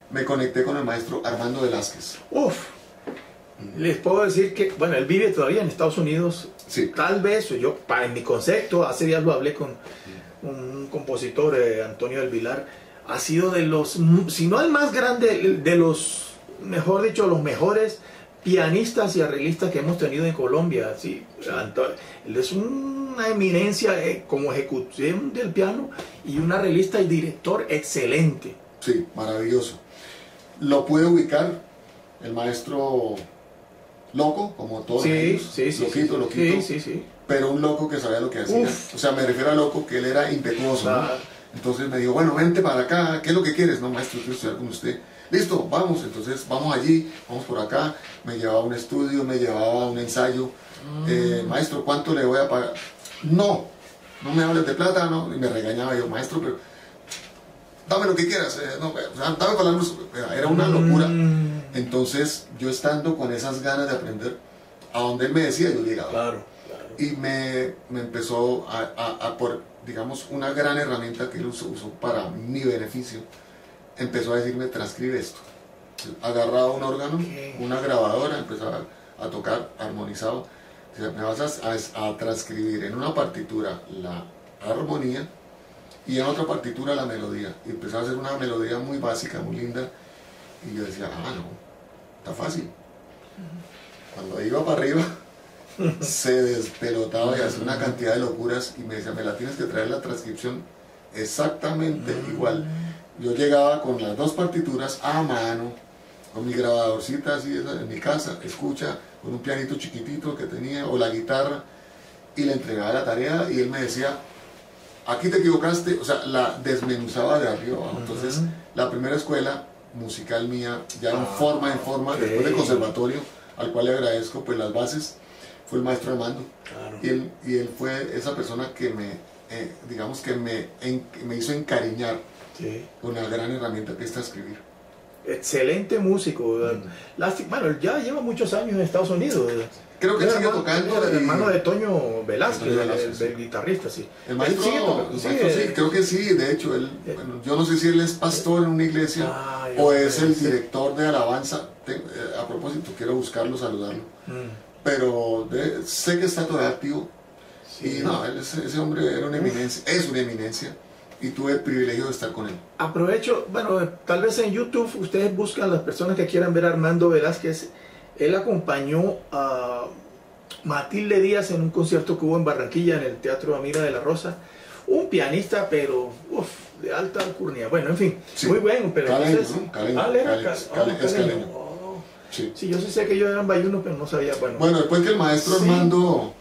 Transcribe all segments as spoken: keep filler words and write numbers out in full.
me conecté con el maestro Armando Velázquez. Uf, les puedo decir que, bueno, él vive todavía en Estados Unidos. Sí. Tal vez, yo, para en mi concepto, hace días lo hablé con un compositor, eh, Antonio del Vilar, ha sido de los, si no el más grande, de los, mejor dicho, los mejores pianistas y arreglistas que hemos tenido en Colombia. Sí, él es una eminencia eh, como ejecución del piano y un arreglista y director excelente. Sí, maravilloso. Lo pude ubicar, el maestro loco, como todos Sí, ellos, sí, sí, loquito, sí, loquito, sí, sí, sí. pero un loco que sabía lo que hacía. Uf. O sea, me refiero a loco que él era impetuoso, ¿no? Claro. Entonces me dijo, bueno, vente para acá, ¿qué es lo que quieres? No, maestro, quiero estudiar con usted. Listo, vamos, entonces vamos allí, vamos por acá. Me llevaba a un estudio, me llevaba a un ensayo. Mm. Eh, maestro, ¿cuánto le voy a pagar? No, no me hables de plata, no. Y me regañaba yo, maestro, pero dame lo que quieras, eh, no, o sea, dame con la luz. Era una locura. Mm. Entonces, yo estando con esas ganas de aprender, a donde él me decía, yo llegaba. Claro, claro. Y me, me empezó a, a, a por, digamos, una gran herramienta que él usó, usó para mi beneficio. Empezó a decirme, transcribe esto. Agarraba un órgano, okay, una grabadora, empezaba a tocar armonizado. Dice, me vas a, a, a transcribir en una partitura la armonía y en otra partitura la melodía. Y empezó a hacer una melodía muy básica, muy linda. Y yo decía, ah, no, está fácil. Cuando iba para arriba, se despelotaba y hacía una cantidad de locuras. Y me decía, me la tienes que traer la transcripción exactamente igual. Yo llegaba con las dos partituras a mano, con mi grabadorcita así en mi casa, escucha, con un pianito chiquitito que tenía, o la guitarra, y le entregaba la tarea y él me decía, aquí te equivocaste, o sea, la desmenuzaba de arriba abajo. Entonces, la primera escuela musical mía, ya en forma, en forma, okay, después del conservatorio, al cual le agradezco pues las bases, fue el maestro Armando. Claro. Y, él, y él fue esa persona que me, eh, digamos que me, en, me hizo encariñar, sí, con la gran herramienta que es escribir. Excelente músico. Mm. Lástima, bueno, ya lleva muchos años en Estados Unidos. Creo que él sigue hermano, tocando. El y... hermano de Toño Velázquez, Toño Velázquez el, sí, el guitarrista, sí. El maestro, sigue tocando, el sí, maestro sí, eh, creo que sí. De hecho, él, eh, bueno, yo no sé si él es pastor en una iglesia ah, o es el director de alabanza. Te, eh, a propósito, quiero buscarlo, saludarlo. Mm. Pero de, sé que está todavía activo. Sí. Y no, él, ese, ese hombre era una eminencia, es una eminencia. Y tuve el privilegio de estar con él. Aprovecho, bueno, tal vez en YouTube ustedes buscan las personas que quieran ver a Armando Velázquez. Él acompañó a Matilde Díaz en un concierto que hubo en Barranquilla, en el Teatro Amira de la Rosa. Un pianista, pero uf, de alta alcurnia. Bueno, en fin, sí, muy bueno. Pero caleño, entonces, ¿no? Caleño, ah, era caleño, cal, caleño, oh, es caleño. caleño. Oh. Sí. Sí, yo sí sé que yo era en Bayuno, pero no sabía. Bueno, bueno después que el maestro sí, Armando,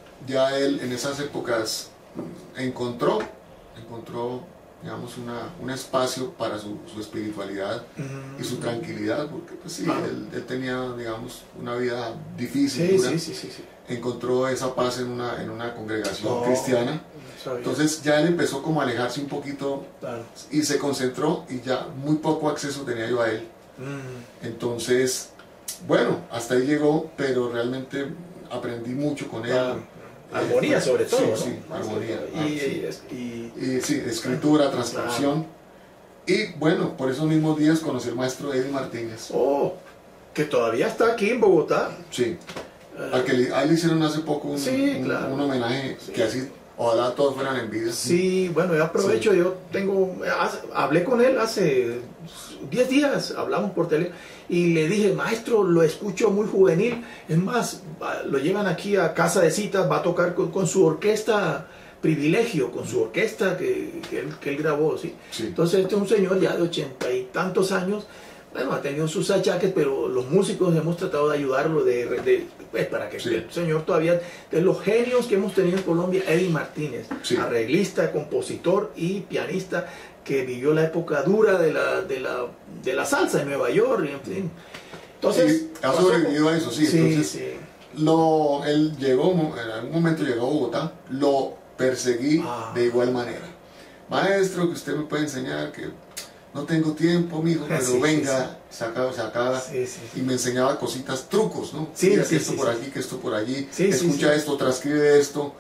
ya él en esas épocas encontró, encontró digamos, una, un espacio para su, su espiritualidad mm. y su tranquilidad, porque pues sí, ah. él, él tenía, digamos, una vida difícil, sí, dura. Sí, sí, sí, sí. Encontró esa paz en una, en una congregación oh, cristiana. Entonces ya él empezó como a alejarse un poquito claro. y se concentró y ya muy poco acceso tenía yo a él. Mm. Entonces, bueno, hasta ahí llegó, pero realmente aprendí mucho con él. Ah. Armonía sobre todo, sí, ¿no? Sí, armonía. Y, ah, sí. Y, y, y sí, escritura, transcripción. Claro. Y bueno, por esos mismos días conocí al maestro Eddie Martínez. Oh, que todavía está aquí en Bogotá. Sí. Uh, al que le, a él le hicieron hace poco un, sí, un, claro. un homenaje sí. que así, ojalá todos fueran en vida. Sí, bueno, yo aprovecho, sí. yo tengo, hablé con él hace diez días, hablamos por teléfono. Y le dije, maestro, lo escucho muy juvenil. Es más, lo llevan aquí a casa de citas, va a tocar con, con su orquesta Privilegio, con su orquesta que, que, él, que él grabó. ¿sí? Sí. Entonces este es un señor ya de ochenta y tantos años. Bueno, ha tenido sus achaques, pero los músicos hemos tratado de ayudarlo de, de, pues, para que sí. el señor todavía, de los genios que hemos tenido en Colombia, Eddie Martínez, sí. arreglista, compositor y pianista, que vivió la época dura de la, de la, de la salsa en Nueva York, en fin. Entonces, sí, ha sobrevivido a eso, sí. sí, Entonces, sí. Lo, él llegó, en algún momento llegó a Bogotá, lo perseguí ah. de igual manera. Maestro, que usted me puede enseñar, que no tengo tiempo, mijo, pero sí, venga, sí, sí. sacaba, sacaba, sí, sí, sí. y me enseñaba cositas, trucos, ¿no? Sí, Mira sí, que esto sí, por sí. aquí, que esto por allí, sí, escucha sí, sí. esto, transcribe esto.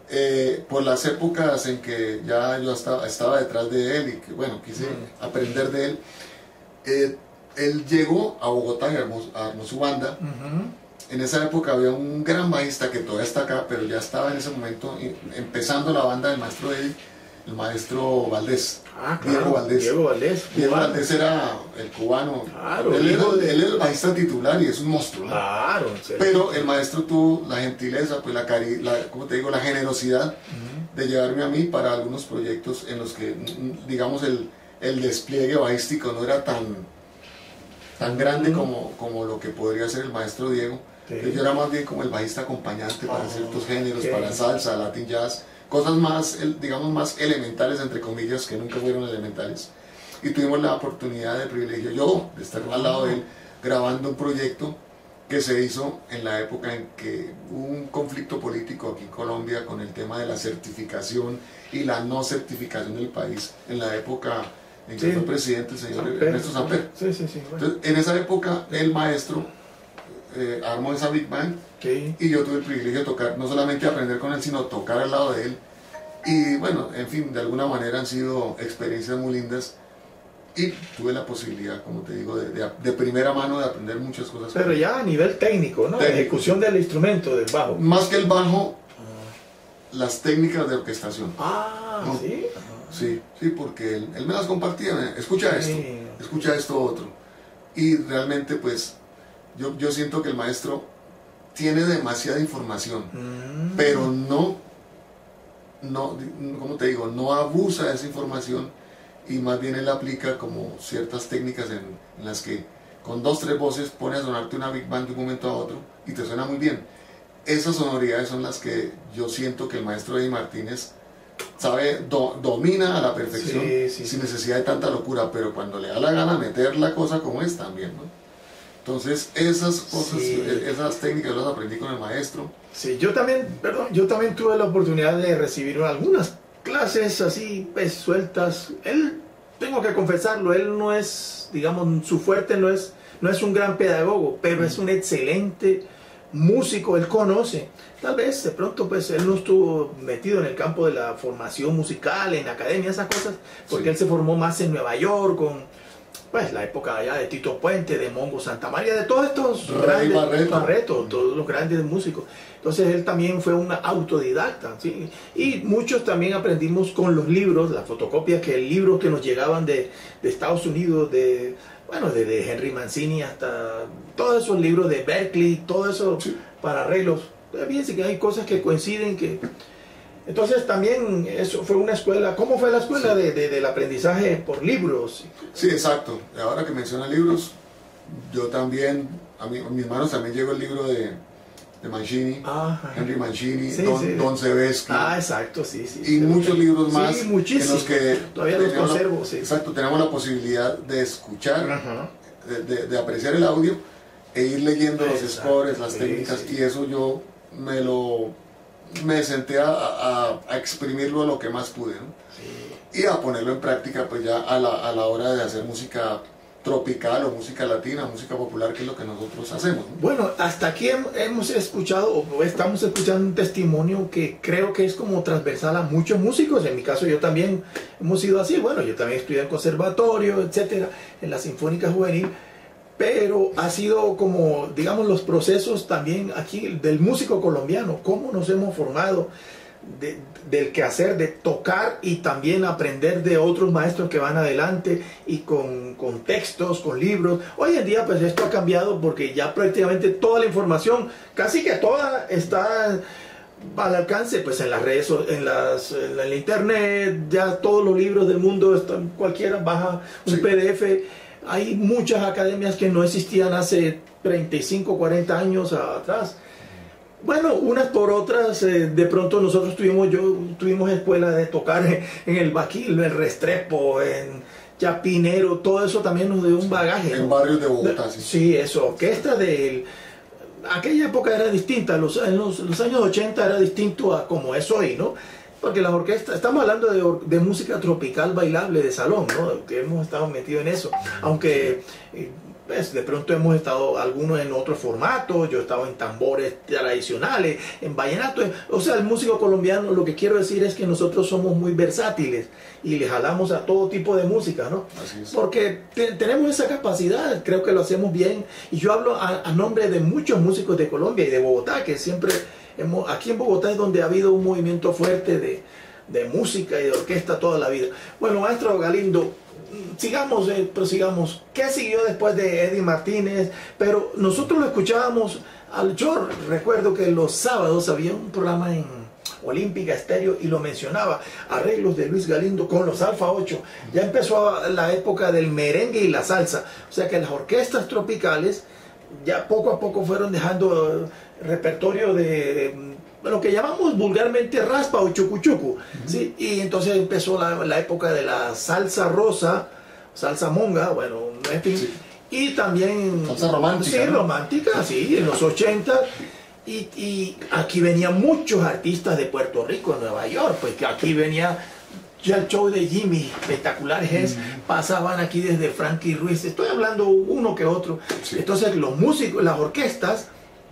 Eh, por las épocas en que ya yo estaba, estaba detrás de él y que bueno, quise mm. aprender de él, Eh, él llegó a Bogotá y armó, armó su banda. Uh-huh. En esa época había un gran bajista que todavía está acá, pero ya estaba en ese momento empezando la banda del maestro de él, el maestro Valdés. Ah, claro, Diego Valdés. Diego Valdés. Diego Valdés era el cubano. Claro, él, era, de... él era el bajista titular y es un monstruo, ¿no? Claro. Pero el maestro tuvo la gentileza, pues la, cari la, ¿cómo te digo? la generosidad uh-huh. de llevarme a mí para algunos proyectos en los que, digamos, el, el despliegue bajístico no era tan, tan grande uh-huh. como, como lo que podría ser el maestro Diego. Sí. Yo era más bien como el bajista acompañante para oh, ciertos géneros, okay. para salsa, latin jazz, cosas más, digamos, más elementales, entre comillas, que nunca fueron elementales. Y tuvimos la oportunidad de privilegio, yo, de estar al lado de él, grabando un proyecto que se hizo en la época en que hubo un conflicto político aquí en Colombia con el tema de la certificación y la no certificación del país, en la época en que sí. fue presidente el señor Samper. Ernesto Samper. Sí, sí, sí, bueno. Entonces, en esa época, el maestro eh, armó esa Big Band sí. y yo tuve el privilegio de tocar, no solamente aprender con él, sino tocar al lado de él. Y bueno, en fin, de alguna manera han sido experiencias muy lindas. Y tuve la posibilidad, como te digo, de, de, de primera mano de aprender muchas cosas. Pero ya a nivel técnico, ¿no? Técnico. Ejecución del instrumento, del bajo. Más que el bajo, ah. las técnicas de orquestación. Ah, ¿no? ¿Sí? Ah. Sí, sí, porque él, él me las compartía. Escucha sí. esto, escucha esto otro. Y realmente, pues, yo, yo siento que el maestro tiene demasiada información, mm. pero no, no, ¿cómo te digo? No abusa de esa información. Y más bien él aplica como ciertas técnicas en, en las que con dos, tres voces pone a sonarte una Big Band de un momento a otro y te suena muy bien. Esas sonoridades son las que yo siento que el maestro Eddie Martínez sabe, do, domina a la perfección, sí, sí, sin sí. necesidad de tanta locura, pero cuando le da la gana meter la cosa como es también, ¿no? Entonces esas cosas, sí. esas técnicas las aprendí con el maestro. Sí, yo también, perdón, yo también tuve la oportunidad de recibir algunas clases así, pues, sueltas. Él, tengo que confesarlo, él no es, digamos, su fuerte no es, no es un gran pedagogo, pero es un excelente músico, él conoce. Tal vez de pronto pues él no estuvo metido en el campo de la formación musical, en academia, esas cosas, porque sí. él se formó más en Nueva York, con pues la época allá de Tito Puente, de Mongo Santa María, de todos estos Ray grandes Barreto. Barreto, todos los grandes músicos. Entonces él también fue un autodidacta, ¿sí? Y muchos también aprendimos con los libros, las fotocopias, que libros que nos llegaban de, de Estados Unidos, de bueno, de, de Henry Mancini hasta todos esos libros de Berkeley, todo eso sí. para arreglos. Fíjense que hay cosas que coinciden que... Entonces también eso fue una escuela. ¿Cómo fue la escuela sí. de, de, del aprendizaje por libros? Sí, exacto. Ahora que menciona libros, yo también, a, mí, a mis manos también llegó el libro de, de Mancini, Ajá. Henry Mancini, sí, Don, sí. Don Sebesky. Ah, exacto, sí, sí. Y sí, muchos sí. libros más sí, muchísimo. en los que todavía los conservo. La, sí. Exacto, tenemos la posibilidad de escuchar, Ajá. de, de, de apreciar el audio e ir leyendo exacto, los scores, las sí, técnicas, sí. y eso yo me lo... me senté a, a, a exprimirlo lo que más pude, ¿no? Sí. Y a ponerlo en práctica pues ya a la, a la hora de hacer música tropical o música latina, música popular, que es lo que nosotros hacemos, ¿no? Bueno, hasta aquí hemos escuchado o estamos escuchando un testimonio que creo que es como transversal a muchos músicos. En mi caso yo también hemos sido así. Bueno, yo también estudié en conservatorio, etcétera, en la Sinfónica Juvenil. Pero ha sido como, digamos, los procesos también aquí del músico colombiano, cómo nos hemos formado de, del quehacer de tocar y también aprender de otros maestros que van adelante y con, con textos, con libros. Hoy en día pues esto ha cambiado porque ya prácticamente toda la información, casi que toda, está al alcance pues en las redes, en, las, en la internet, ya todos los libros del mundo, están, cualquiera baja un sí. P D F. Hay muchas academias que no existían hace treinta y cinco, cuarenta años atrás. Bueno, unas por otras, eh, de pronto nosotros tuvimos, yo, tuvimos escuela de tocar en, en el Baquil, en Restrepo, en Chapinero, todo eso también nos dio un bagaje. En ¿no? barrios de Bogotá, sí. Sí, eso, orquesta de... Aquella época era distinta, los, en los, los años ochenta era distinto a como es hoy, ¿no? Porque las orquestas, estamos hablando de, de música tropical bailable de salón, ¿no? Que hemos estado metidos en eso. Aunque eh, pues, de pronto hemos estado algunos en otros formatos, yo he estado en tambores tradicionales, en vallenato, o sea, el músico colombiano, lo que quiero decir es que nosotros somos muy versátiles y le jalamos a todo tipo de música, ¿no? Así es. Porque te, tenemos esa capacidad, creo que lo hacemos bien, y yo hablo a, a nombre de muchos músicos de Colombia y de Bogotá, que siempre hemos, aquí en Bogotá es donde ha habido un movimiento fuerte de, de música y de orquesta toda la vida. Bueno, maestro Galindo, sigamos, eh, prosigamos. ¿Qué siguió después de Eddie Martínez? Pero nosotros lo escuchábamos, al, yo recuerdo que los sábados había un programa en Olímpica Estéreo y lo mencionaba, arreglos de Luis Galindo con los Alfa ocho. Ya empezó la época del merengue y la salsa, o sea que las orquestas tropicales ya poco a poco fueron dejando repertorio de lo que llamamos vulgarmente raspa o chucuchucu, uh-huh. ¿sí? Y entonces empezó la, la época de la salsa rosa, salsa monga, bueno, en fin, sí. Y también salsa romántica, sí, ¿no? romántica, sí, en los ochenta. Y, y aquí venían muchos artistas de Puerto Rico, Nueva York, pues que aquí venía ya el show de Jimmy, espectaculares es, uh-huh. pasaban aquí desde Frankie Ruiz, estoy hablando uno que otro, sí. Entonces los músicos, las orquestas,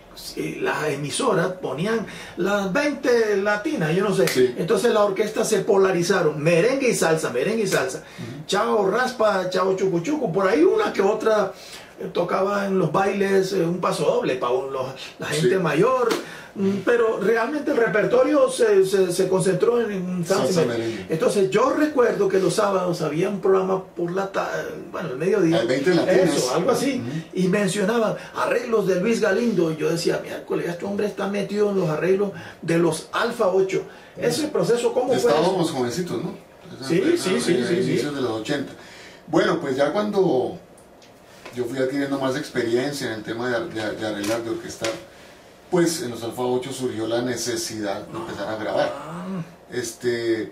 las emisoras ponían las veinte latinas, yo no sé, sí. Entonces las orquestas se polarizaron, merengue y salsa, merengue y salsa, uh-huh. Chao raspa, chao chucuchucu, por ahí una que otra tocaba en los bailes eh, un paso doble para un, los, la gente sí. mayor, pero realmente el repertorio se, se, se concentró en, en salsa. Entonces yo recuerdo que los sábados había un programa por la tarde, bueno, el mediodía, el veinte latinos. Eso, algo así, uh-huh. Y mencionaban arreglos de Luis Galindo, y yo decía, miércoles, este hombre está metido en los arreglos de los Alfa ocho. Ese proceso, ¿cómo fue? Estábamos jovencitos, ¿no? Esa, sí, esa, sí, sí, sí, inicios sí. de los ochenta. Bueno, pues ya cuando yo fui adquiriendo más experiencia en el tema de, de, de arreglar, de orquestar, pues en los Alfa ocho surgió la necesidad de empezar a grabar. Este,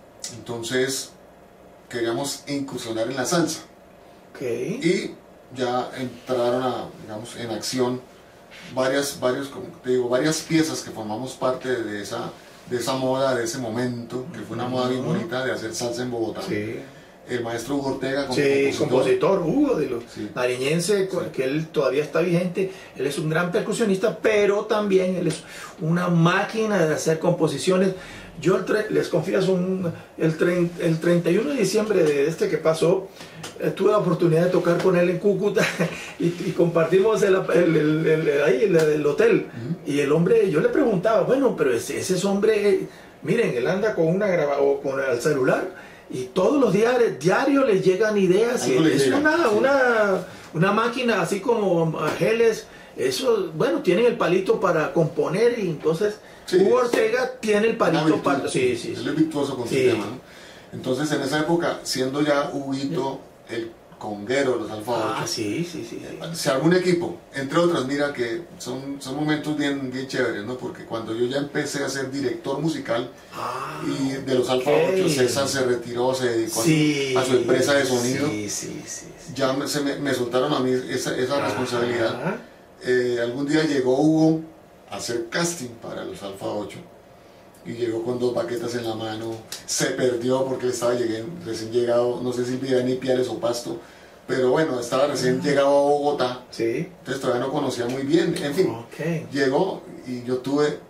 entonces queríamos incursionar en la salsa. Okay. Y ya entraron a, digamos, en acción varias, varios, como te digo, varias piezas que formamos parte de esa, de esa moda, de ese momento, que fue una uh-huh. moda bien bonita de hacer salsa en Bogotá. Sí. El maestro Hugo Ortega, como sí, compositor, compositor Hugo, de los sí. nariñense, sí. que él todavía está vigente. Él es un gran percusionista, pero también él es una máquina de hacer composiciones. Yo el tre les confieso, un, el, tre el treinta y uno de diciembre de este que pasó, eh, tuve la oportunidad de tocar con él en Cúcuta y, y compartimos el, el, el, el, ahí el, el hotel. Uh-huh. Y el hombre, yo le preguntaba, bueno, pero ese, ese es hombre, eh, miren, él anda con una grabadora o con el celular. Y todos los diarios, diarios les llegan ideas. Y es llega, una, sí. una, una máquina así como Geles. Eso, bueno, tienen el palito para componer y entonces sí, Hugo Ortega tiene el palito para... Sí, sí, él es virtuoso con sí. su tema, ¿no? Entonces en esa época, siendo ya Huguito el conguero de los Alfa ocho, ah, sí, sí, sí, sí. se armó un equipo, entre otras, mira que son, son momentos bien, bien chéveres, ¿no? Porque cuando yo ya empecé a ser director musical ah, y de los Alfa okay. ocho, César se retiró, se dedicó sí, a, su, a su empresa de sonido, sí, sí, sí, sí. ya me, se me, me soltaron a mí esa, esa responsabilidad. Eh, algún día llegó Hugo a hacer casting para los Alfa ocho y llegó con dos baquetas en la mano, se perdió porque él estaba lleguen, recién llegado, no sé si vivía en Ipiales o Pasto, pero bueno, estaba recién llegado a Bogotá, sí. Entonces todavía no conocía muy bien, en fin, okay. Llegó y yo tuve,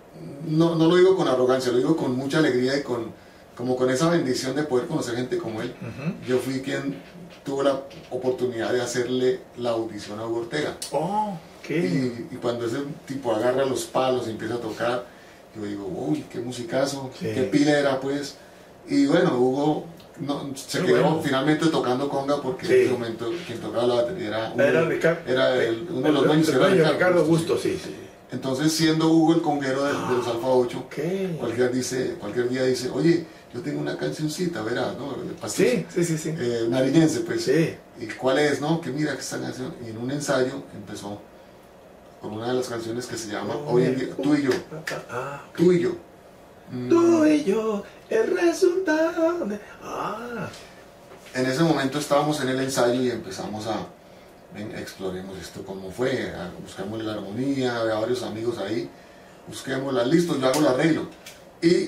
no, no lo digo con arrogancia, lo digo con mucha alegría y con, como con esa bendición de poder conocer gente como él. Uh-huh. Yo fui quien tuvo la oportunidad de hacerle la audición a Hugo Ortega. Oh, okay. y, y cuando ese tipo agarra los palos y empieza a tocar, yo digo, uy, qué musicazo, sí. Qué pila era, pues. Y bueno, Hugo no, se quedó bueno. finalmente tocando conga porque sí. En ese momento quien tocaba la batería era, Hugo, era, Ricardo, era el, uno de los dueños, era Ricardo, Ricardo Augusto, sí, sí. Entonces, siendo Hugo el conguero de, ah, de los Alfa ocho, okay. cualquier, dice, cualquier día dice, oye, yo tengo una cancioncita, verás, ¿no? Sí, sí, sí, sí. Eh, nariñense, pues. Sí. ¿Y cuál es, no? Que mira que esta canción, y en un ensayo empezó con una de las canciones que se llama oh, Hoy en día, Tú y Yo. Ah, okay. Tú y Yo. Mm. Tú y yo, el resultado de... Ah. En ese momento estábamos en el ensayo y empezamos a, ven, exploremos esto cómo fue, buscamos la armonía, había varios amigos ahí, busquémosla, listo, yo hago el arreglo. Y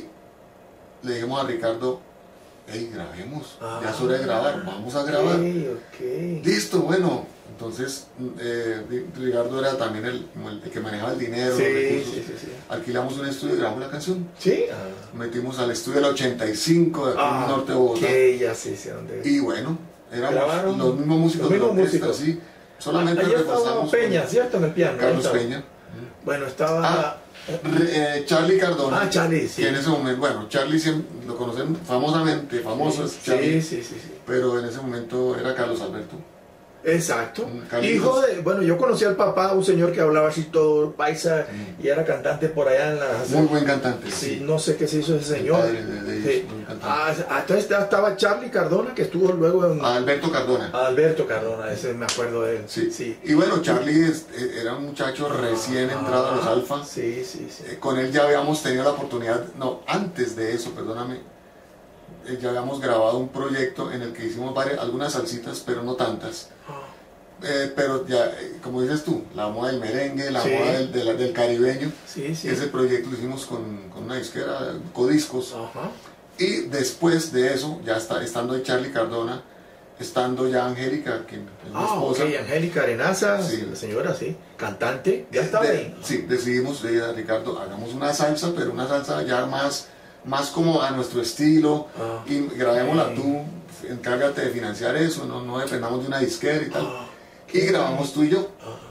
le dijimos a Ricardo, hey, grabemos, ah, ya es hora de grabar, vamos a grabar. Okay, okay. Listo, bueno, Entonces, eh, Ricardo era también el, el que manejaba el dinero, sí, los recursos. Sí, sí, sí. Alquilamos un estudio y grabamos la canción. Sí. Ah. Metimos al estudio del ochenta y cinco de aquí Ah, en norte de Bogotá. Okay, ya sí, sí, ¿dónde? Y bueno, éramos ¿Grabaron? los mismos músicos Los mismos de la orquesta, músicos. sí. Solamente Allá estaba reforzamos Peña, con ¿cierto? En el piano. Carlos estaba. Peña. Bueno, estaba... Ah, eh, Charlie Cardona. Ah, Charlie, sí. Que en ese momento, bueno, Charlie siempre, lo conocen famosamente, famoso sí, es Charlie. Sí, sí, sí, sí. Pero en ese momento era Carlos Alberto. Exacto. Carlitos. Hijo de, bueno, yo conocí al papá, un señor que hablaba así todo paisa mm. y era cantante por allá en la... Muy buen cantante. Sí, sí. No sé qué se hizo ese señor. El padre de, de ellos, sí. Ah, entonces estaba Charlie Cardona, que estuvo luego en... Alberto Cardona. Alberto Cardona, ese me acuerdo de él. Sí. sí. Y bueno, Charlie es, era un muchacho recién ah, entrado a los Alfa. Sí, sí, sí. Eh, con él ya habíamos tenido la oportunidad, no, antes de eso, perdóname, eh, ya habíamos grabado un proyecto en el que hicimos varias, algunas salsitas, pero no tantas. Ah. Eh, pero ya, eh, como dices tú, la moda del merengue, la sí. moda del, del, del caribeño, sí, sí. Ese proyecto lo hicimos con, con una disquera, Codiscos. Ajá. Y después de eso, ya está, estando ahí Charlie Cardona, estando ya Angélica, que es mi ah, esposa. Ok, Angélica Arenaza, sí. La señora, sí, cantante, ya estaba de, ahí. Sí, decidimos, eh, Ricardo, hagamos una salsa, pero una salsa ya más, más como a nuestro estilo, ah, y grabémosla okay. tú, encárgate de financiar eso, no, no dependamos de una disquera y tal. Ah. Y grabamos tú y yo.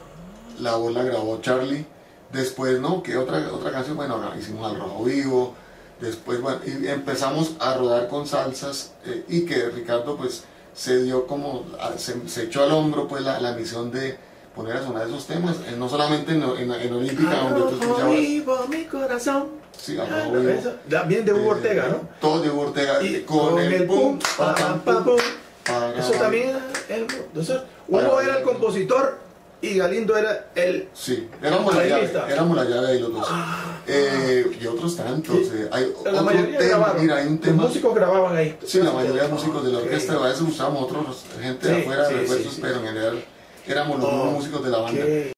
La voz la grabó Charlie. Después, ¿no? ¿Qué otra, otra canción? Bueno, hicimos Al Rojo Vivo. Después, bueno, y empezamos a rodar con salsas. Eh, y que Ricardo, pues, se dio como, se, se echó al hombro, pues, la, la misión de poner a sonar esos temas. Eh, no solamente en, en, en Olímpica, donde tú escuchabas. Vivo, mi corazón. Sí, Al Rojo Vivo. También de Hugo eh, Ortega, ¿no? Todo de Hugo Ortega. Y con, con el, el pum, pa, pam, pam, pum. Para, eso también era el, entonces, Hugo era el compositor y Galindo era el sí, éramos la llave, éramos la llave ahí los dos. Ah, eh, y otros tantos. Sí. Eh, hay la otro mayoría tema, grabaron. Mira, hay un tema. Los músicos grababan ahí. Sí, la mayoría de músicos de la orquesta, okay. A veces usamos otros, gente sí, de afuera, sí, refuerzos, sí, sí, pero en general éramos los okay. músicos de la banda. Okay.